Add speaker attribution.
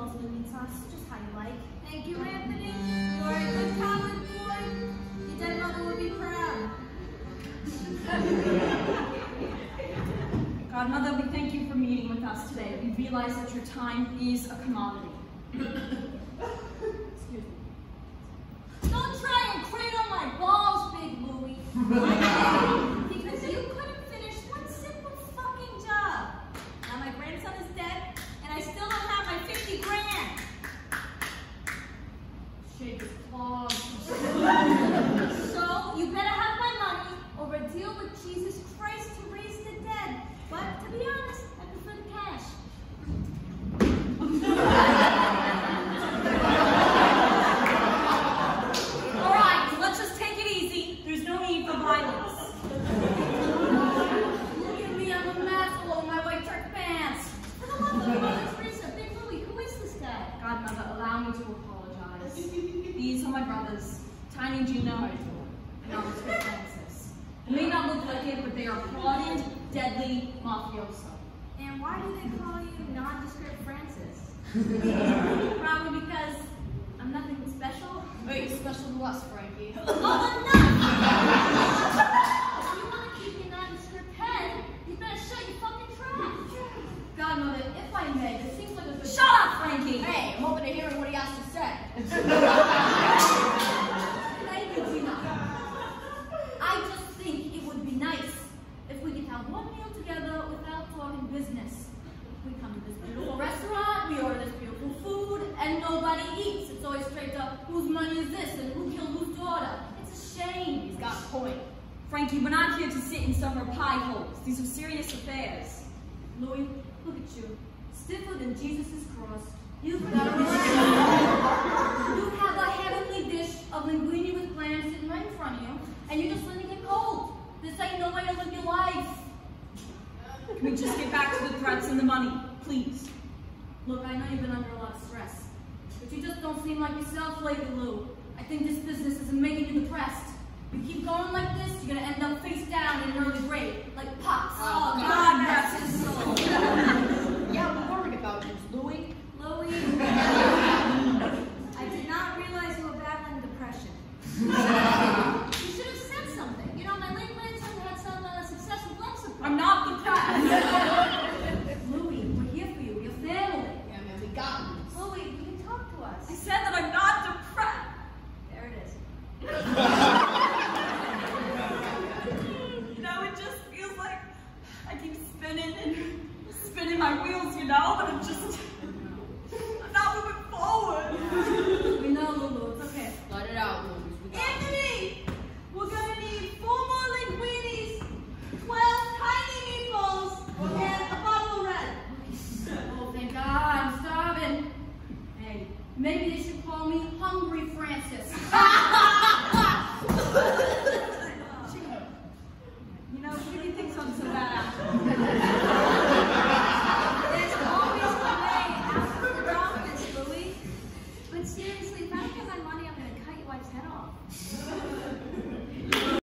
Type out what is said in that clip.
Speaker 1: mostly meets us, just how you like.
Speaker 2: Thank you, Anthony. You're a good Catholic boy. Your dead mother would be proud.
Speaker 3: Godmother, we thank you for meeting with us today. We realize that your time is a commodity. Excuse me.
Speaker 2: Don't try and cradle my balls, Big Louie. Because you couldn't finish one simple fucking job. Now my grandson is dead, and I still don't have my 50 grand.
Speaker 3: Shake his claws.
Speaker 2: So you better have my money, or a deal with Jesus Christ to raise the dead. But to be honest, I prefer the cash.
Speaker 3: All right, so let's just take it easy. There's no need for violence.
Speaker 2: Look at me, I'm a mess along my white Turk pants. For the love of Mother Teresa, Big Louie, who is this guy?
Speaker 3: Godmother, allow me to apologize. These are my brothers, Tiny and Gino, and Officer Francis. They may not look like it, but they are plotted, deadly mafioso.
Speaker 2: And why do they call you nondescript Francis? Probably because I'm nothing special.
Speaker 3: Hey, special to us, Frankie.
Speaker 2: Oh, I'm not! If you want to keep your nondescript head, you better shut your fucking trap.
Speaker 3: Godmother, if I may, it seems like a good...
Speaker 2: Shut up, Frankie!
Speaker 3: Hey, I'm open to hearing what he has to say.
Speaker 2: Thank you, Gina. I just think it would be nice if we could have one meal together without talking business. We come to this beautiful restaurant, we order this beautiful food, and nobody eats. It's always straight up, whose money is this and who killed whose daughter? It's a shame.
Speaker 3: He's got a point. Frankie, we're not here to sit in summer pie holes. These are serious affairs.
Speaker 2: Louis, look at you. Stiffer than Jesus' cross. You've got a You have a heavenly dish of linguine with clams sitting right in front of you, and you're just letting it cold. This ain't no way to live your life.
Speaker 3: Can we just get back to the threats and the money, please?
Speaker 2: Look, I know you've been under a lot of stress, but you just don't seem like yourself lately, Lou. I think this business is making you depressed. You keep going like this, you're gonna end up face down in an early grave, like Pops.
Speaker 3: Oh, God rest his soul.
Speaker 4: Yeah, we're worried about you, Louie.
Speaker 2: Louie, I did not realize you were battling depression. You should have said something. You know, my late grandson had some successful blood support.
Speaker 3: I'm not depressed.
Speaker 2: Louie, we're here for you. We're family.
Speaker 4: Yeah, man, we got you.
Speaker 2: Louie, you can talk to us.
Speaker 3: I said that I'm not depressed.
Speaker 2: There it is.
Speaker 3: You know, it just feels like I keep spinning and spinning my wheels, you know, but I'm not moving forward.
Speaker 2: We know, Lulu. It's okay.
Speaker 4: Let it out, Louie. We got you.
Speaker 2: Anthony, we're gonna need 4 more linguinis, 12 tiny meatballs, and a bottle of red. Oh, thank God, I'm starving. Hey, maybe they should call me Hungry Francis.